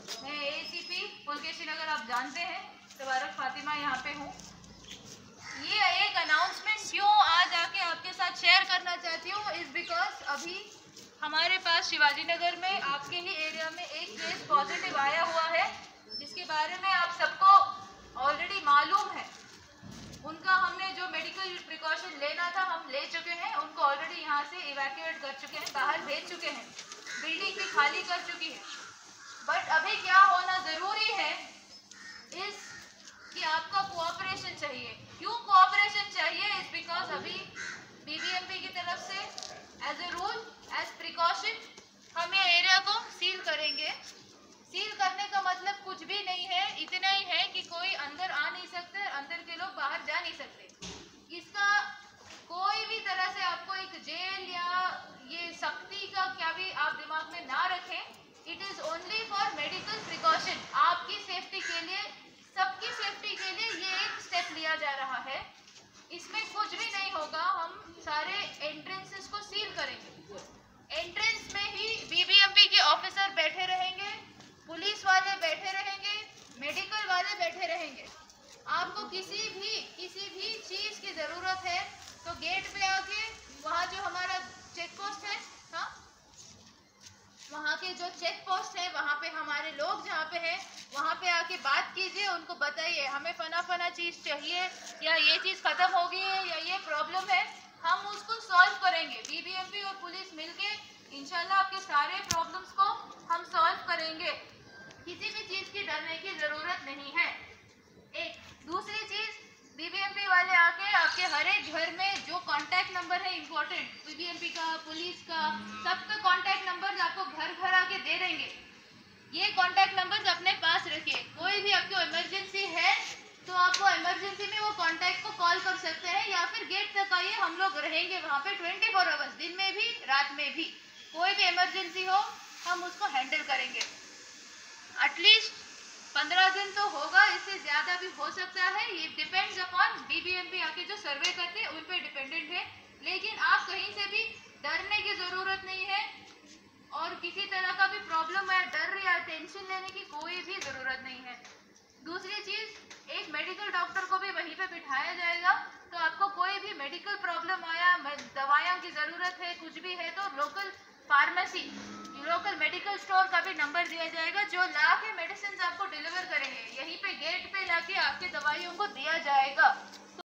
मैं एसीपी पुलकेशी नगर आप जानते हैं, तबारक फातिमा यहाँ पे हूँ। ये एक अनाउंसमेंट क्यों आज आके आपके साथ शेयर करना चाहती हूँ इस बिकॉज अभी हमारे पास शिवाजी नगर में आपके ही एरिया में एक केस पॉजिटिव आया हुआ है, जिसके बारे में आप सबको ऑलरेडी मालूम है। उनका हमने जो मेडिकल प्रिकॉशन लेना था हम ले चुके हैं, उनको ऑलरेडी यहाँ से इवैक्यूएट कर चुके हैं, बाहर भेज चुके हैं, बिल्डिंग भी खाली कर चुकी है। बट अभी क्या होना ज़रूरी है इस कि आपका कोऑपरेशन चाहिए। क्यों कोऑपरेशन चाहिए? इस बिकॉज अभी बीबीएमपी की तरफ से as a rule as precaution हम ये एरिया को सील करेंगे। सील करने का मतलब कुछ भी नहीं है, इतना ही है कि कोई अंदर आ नहीं सकते, अंदर के लोग बाहर जा नहीं सकते। इसका कोई भी तरह से आपको एक जेल या ये सख्ती का क्या भी आप दिमाग में ना रखें। It is only for medical precaution, आपकी सेफ्टी के लिए, सबकी सेफ्टी के लिए ये एक स्टेप लिया जा रहा है। इसमें कुछ भी नहीं होगा, हम सारे एंट्रेंसेस को सील करेंगे। एंट्रेंस में ही बीबीएमपी के ऑफिसर बैठे रहेंगे, पुलिस वाले बैठे रहेंगे, मेडिकल वाले बैठे रहेंगे। आपको किसी भी चीज़ की ज़रूरत है तो गेट पे आके वहाँ जो हमारा चेक पोस्ट है, हाँ, वहाँ के जो चेक पोस्ट है वहाँ पे हमारे लोग जहाँ पे हैं वहाँ पे आके बात कीजिए, उनको बताइए हमें फना चीज़ चाहिए या ये चीज़ ख़त्म हो गई है या ये प्रॉब्लम है, हम उसको सॉल्व करेंगे। बीबीएमपी और पुलिस मिलके इंशाल्लाह आपके सारे प्रॉब्लम्स को हम सॉल्व करेंगे। किसी भी चीज़ की डरने की ज़रूरत नहीं है। एक दूसरी चीज़, बीबीएमपी वाले आके आपके हर एक घर में जो कांटेक्ट नंबर है इम्पोर्टेंट, बीबीएमपी का, पुलिस का, सबका कांटेक्ट नंबर आपको घर घर आके दे देंगे। ये कांटेक्ट नंबर्स अपने पास रखिए। कोई भी आपको इमरजेंसी है तो आपको इमरजेंसी में वो कांटेक्ट को कॉल कर सकते हैं या फिर गेट तक आइए, हम लोग रहेंगे वहाँ पे 24 आवर्स, दिन में भी रात में भी। कोई भी इमरजेंसी हो हम उसको हैंडल करेंगे। एटलीस्ट 15 दिन तो होगा, इससे ज़्यादा भी हो सकता है। ये डिपेंड्स अपॉन बीबीएमपी आके जो सर्वे करते हैं उन पे डिपेंडेंट है। लेकिन आप कहीं से भी डरने की ज़रूरत नहीं है और किसी तरह का भी प्रॉब्लम है, डर या टेंशन लेने की कोई भी ज़रूरत नहीं है। दूसरी चीज़, एक मेडिकल डॉक्टर को भी वहीं पे बिठाया जाएगा, तो आपको कोई भी मेडिकल प्रॉब्लम आया, दवाइयों की ज़रूरत है, कुछ भी है, तो local pharmacy, local medical store का भी नंबर दिया जाएगा जो ला के मेडिसिन आपको डिलीवर करेंगे। यहीं पे गेट पे लाके आपके दवाइयों को दिया जाएगा।